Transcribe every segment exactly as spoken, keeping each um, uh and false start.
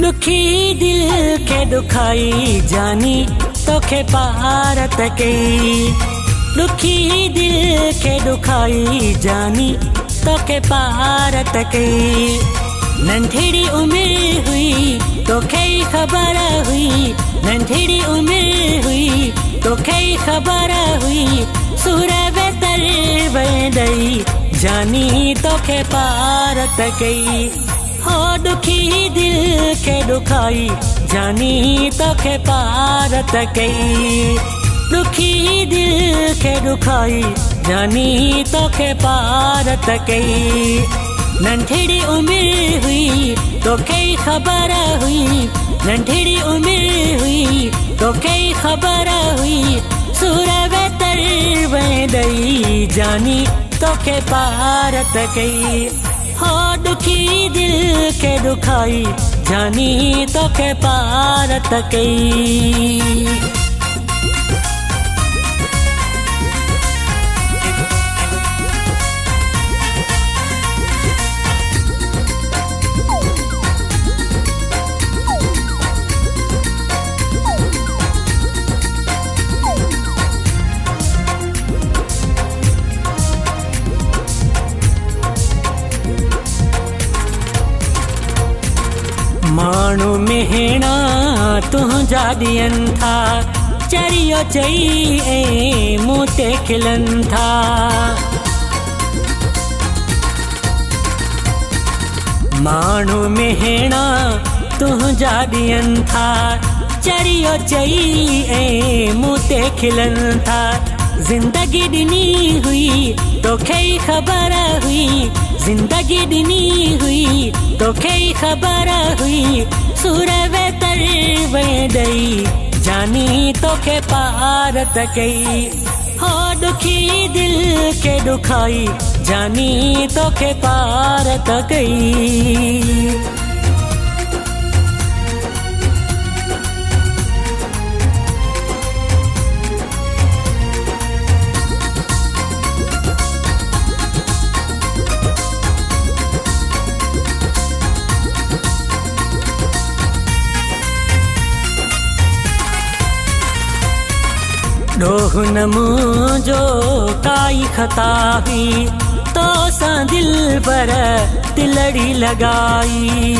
दुखी दिल के दुखाई जानी तोखे पार त कई। दुखी दिल के दुखाई जानी तोखे पार त कई। नंढड़ी उम्र हुई तोखे खबर हुई, नंढड़ी उम्र हुई तोखे खबर हुई। सुर बेतर वही जानी तोखे पार त कई। हो दुखी दिल के दुखाई जानी तोखे पार त कई। दुखी दिल के दुखाई जानी तोखे पार त कई। नंढड़ी उम्र हुई तोखे खबर हुई, नंढड़ी उम्र हुई तोखे खबर हुई। सुर बेतर वही जानी तोखे पार त कई। हो दुखी दिल के दुखाई जानी तोखे पार त कई। माण्हू मेहणा तुंहिंजा ॾियनि था, चरियो चई ऐं मूं ते खिलनि था। माण्हू मेहणा तुंहिंजा ॾियनि था, चरियो चई ऐं मूं ते खिलनि था। ज़िंदगी ॾिनी हुई तोखे खबर हुई, ज़िंदगी ॾिनी हुई तोखे खबर हुई। सुर बेतर वही जानी तोखे पार त कई। हो दुखी दिल के दुखाई जानी तोखे पार त कई। ॾोह न मुंहिंजो काई खता हुई, तो सां दिल पर तिलड़ी लॻाई।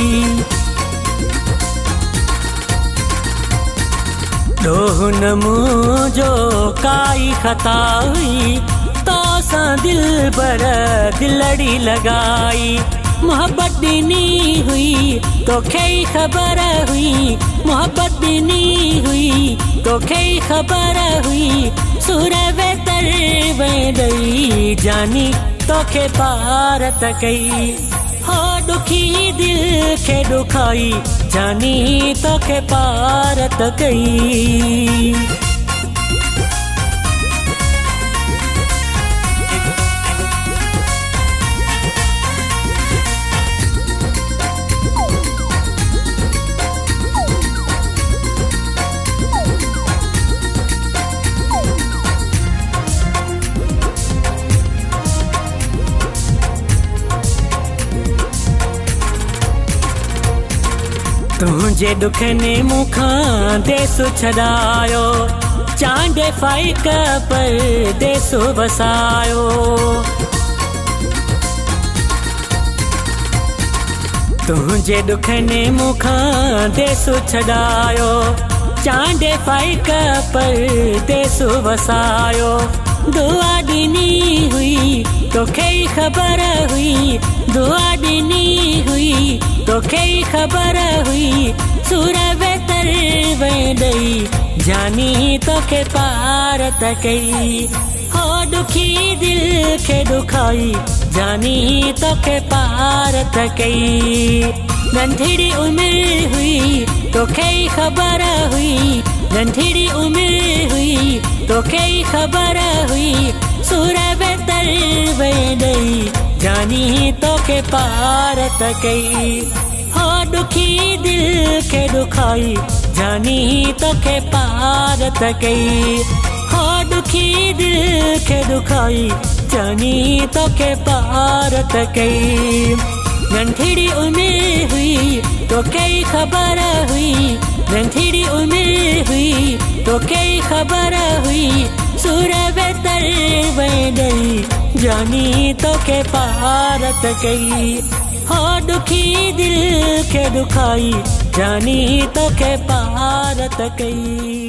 ॾोह न मुंहिंजो काई खता हुई, तो सां दिल पर तिलड़ी लॻाई। मोहब्बत ॾिनी हुई तोखे खबर हुई, मोहब्बत ॾिनी हुई तोखे खबर हुई। सुर बेतर वही जानी तोखे पार त कई। हो दुखी दिल के दुखाई जानी तोखे पार त कई। तुंहिंजे दुख ने मूंखां देसु छॾायो, चांडे फाइक पर देसु वसायो। तुंहिंजे दुख ने मूंखां देसु छॾायो, चांडे फाइक पर देसु वसायो। दुआ ॾिनी हुई तोखे खबर हुई, दुआ ॾिनी हुई तोखे खबर हुई। सुर बेतर वही जानी तोखे पार त कई। हो दुखी दिल के दुखाई जानी तोखे पार त कई। नंढड़ी उम्र हुई तोखे खबर हुई, नंढड़ी उम्र हुई तोखे खबर हुई। सुर बेतर वही जानी तोखे पार त कई। हो दुखी दिल के दुखाई जानी तोखे पार त कई। हो दुखी दिल के दुखाई जानी तोखे पार त कई। नंढड़ी उम्र हुई तो तोखे ख़बर हुई नंढड़ी उमिरि हुई तोखे ख़बर हुई सूर बेतर वही जानी तोखे पारत कई हो दुखी दिल के दुखाई जानी तोखे पारत कई।